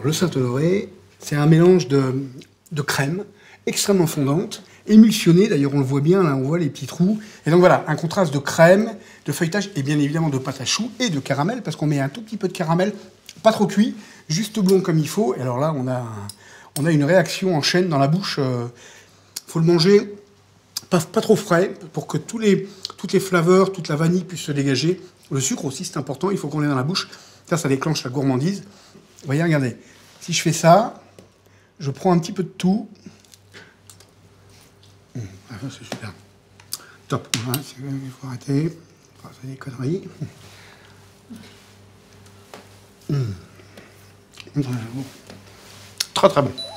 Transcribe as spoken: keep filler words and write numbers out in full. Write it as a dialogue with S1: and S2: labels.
S1: Alors, le Saint-Honoré, c'est un mélange de, de crème extrêmement fondante, émulsionnée, d'ailleurs on le voit bien, là on voit les petits trous. Et donc voilà, un contraste de crème, de feuilletage et bien évidemment de pâte à choux et de caramel, parce qu'on met un tout petit peu de caramel, pas trop cuit, juste blond comme il faut. Et alors là, on a, un, on a une réaction en chaîne dans la bouche. Il euh, faut le manger pas, pas trop frais pour que tous les, toutes les flaveurs, toute la vanille puisse se dégager. Le sucre aussi, c'est important, il faut qu'on l'ait dans la bouche. Ça, ça déclenche la gourmandise. Vous voyez, regardez, si je fais ça, je prends un petit peu de tout. Mmh, c'est super. Top. Voilà, il faut arrêter. C'est des conneries. Mmh. Très très bon.